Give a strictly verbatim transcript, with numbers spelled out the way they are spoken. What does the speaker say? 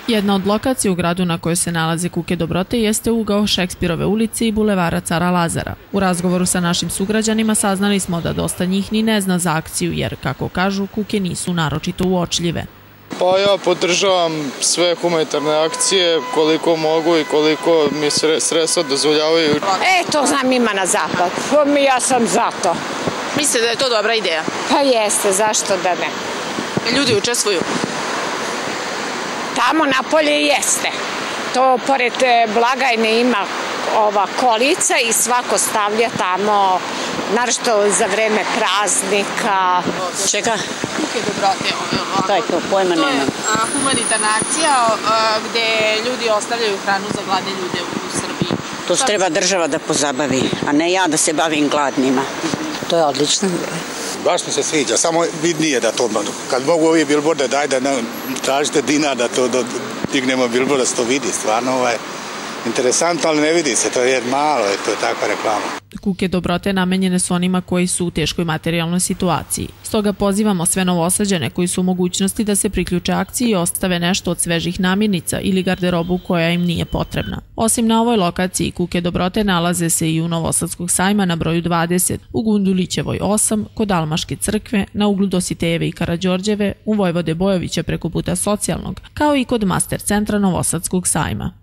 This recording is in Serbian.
Jedna od lokacija u gradu na kojoj se nalaze kuke dobrote jeste ugao Šekspirove ulice i bulevara Cara Lazara. U razgovoru sa našim sugrađanima saznali smo da dosta njih ni ne zna za akciju jer, kako kažu, kuke nisu naročito uočljive. Pa ja podržavam sve humanitarne akcije koliko mogu i koliko mi sredstva dozvoljavaju. E, to znam, ima na zapad. Ja sam za to. Mislite da je to dobra ideja? Pa jeste, zašto da ne? Ljudi učestvuju? Tamo napolje jeste. To pored blagajne ima ova kolica i svako stavlja tamo, naročito za vreme praznika. Čeka? Kuke dobrote. Šta je to? Pojma nema. To je humanitarna akcija gde ljudi ostavljaju hranu za gladne ljude u Srbiji. To se treba država da pozabavi, a ne ja da se bavim gladnima. To je odlično. Baš mi se sviđa, samo vidnije da to, kad mogu ovi bilborde, daj da tražite dinar da to dignemo bilbord, da se to vidi, stvarno ovaj, interesantno, ali ne vidi se, to je malo, to je takva reklama. Kuke dobrote namenjene su onima koji su u teškoj materijalnoj situaciji. Stoga pozivamo sve Novosađane koji su u mogućnosti da se priključe akciji i ostave nešto od svežih namirnica ili garderobu koja im nije potrebna. Osim na ovoj lokaciji, kuke dobrote nalaze se i u Novosadskog sajma na broju dvadeset, u Gundulićevoj osam, kod Almaške crkve, na uglu Dositejeve i Karađorđeve, u Vojvode Bojovića preko puta Socijalnog, kao i kod Master centra Novosadskog sajma.